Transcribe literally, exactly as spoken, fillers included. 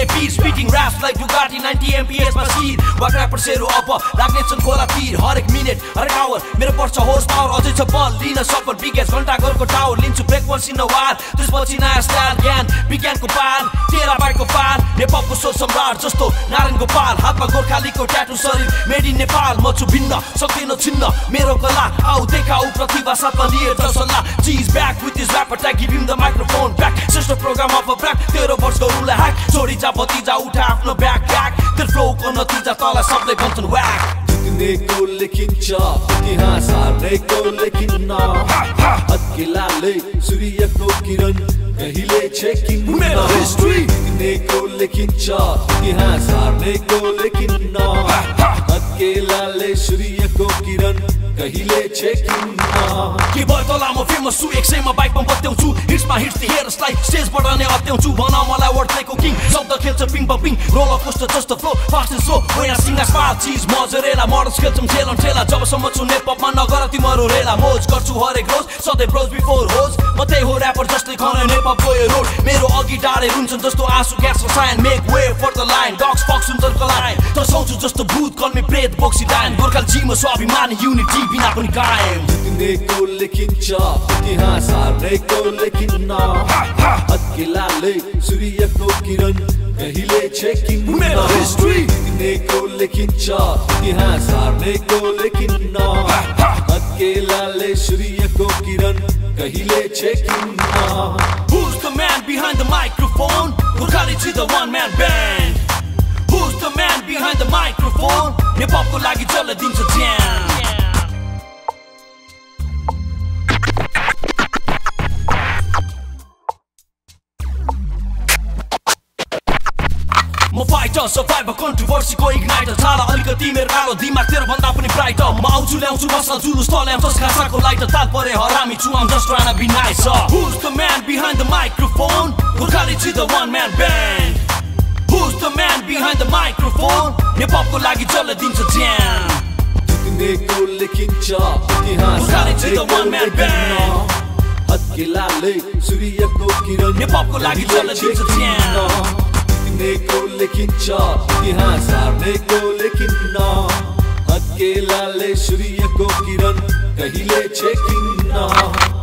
beat speaking raps like Bugatti ninety M P S मा speed wack र्यापर्सहरु अब लाग्ने छन् गोला तीर हरेक मिनेट हरेक आवर मेरो पर्छ होर्स पावर अझै छ बल लिन सफल बिगेस घण्टा घरको टावर लिन्छु break once in a war त्यसपछि नयाँ स्टाइल ज्ञान विज्ञानको पाल तेरा बाइको पाल नेपालको स्वर सम्राट जस्तो नारायण गोपाल हातमा गोर्खालीको ट्याटु शरीर मेड इन नेपाल म छु भिन्न सक्दिन छिन्न मेरो कला आउ देखाउ प्रतिभा साथमा लिएर जाऊ सल्लाह G's back with his rap attack give him the microphone back sister programme of a ब्राक तेरो वर्षको रुललाई ह्याक छोडी जा भतिजा उठा आफ्नो ब्याक ब्याक तेरो फ्लोको नतिजा तँलाई सबले भन्छन् व्याक जित्नेको लेखिन्छ इतिहास हार्नेको लेखिन्न हत्केलाले सूर्यको किरण कहिले छेकिन्न मेरो हिस्ट्री जित्नेको लेखिन्छ इतिहास हार्नेको लेखिन्न हत्केलाले सूर्यको किरण कहिले छेकिन्न के भयो तँलाई म फेमस छु एक सयमा बाइकमा बत्याउँछु हिट्समा हिट्स हेयर्सलाई स्टेजबाट नै अत्याउँछु भन मलाई वर्ल्डको किङ शब्द खेल्छ पिङ पपिङ रोलर कोस्टर जस्तो फ्लो फास्ट एन्ड स्लो वेना सिङ्गा स्पाल चिज मजरेला मडल्स खेल्छौँ ठेलन ठेला जबसम्म छु नेपमा नगर तिम्रो रेला मोज गर्छु हरेक रोज सधैँ ब्रोज बिफोर होज म त्यही हो ऱ्यापर जसले खने नेपाल गयो रोड मेरो अघि डाँडे रुन्छन् जस्तो आँसु ग्यास र sign make way for the line dogs fox सुन्दरको लाइन तर्साउँछु जस्तो भूत कल्मी प्रेत बोक्सी डाइन गोर्खाली जीमा स्वाभिमान युनिटी बिना पनि कायम जित्नेको लेखिन्छ इतिहास हार्नेको लेखिन्न हत्केलाले सूर्यको किरण कहिले छेकिन्न मेरो हिस्ट्री जित्नेको लेखिन्छ इतिहास हार्नेको लेखिन्न हत्केलाले सूर्यको किरण कहिले छेकिन्न Who's the man behind the microphone? Gorkhali to the one man band. Who's the man behind the microphone? नेपालको लागि जसले दिन्छ ज्यान म फाइटर सर्भाइभर कन्ट्रोभर्सीको इग्नाइटर छाला अलिकति मेरो कालो दिमाग तेरो भन्दा पनि ब्राइटर म आउँछु ल्याउँछु मसल जुलुस तल्याम जस घाँसाको लाइटर ताल परे हरामी छु I'm just trying to be nice Who's the man behind the microphone? Gorkhali to the one man band Who's the man behind the microphone? नेपालको लागि जसले दिन्छ ज्यान जित्नेको लेखिन्छ इतिहास Gorkhali to the one man band हत्केलाले सूर्यको किरण नेपालको लागि जसले दिन्छ ज्यान जित्नेको लेखिन्छ इतिहास हार्नेको लेखिन्न हत्केलाले सूर्यको किरण कहिले छेकिन्न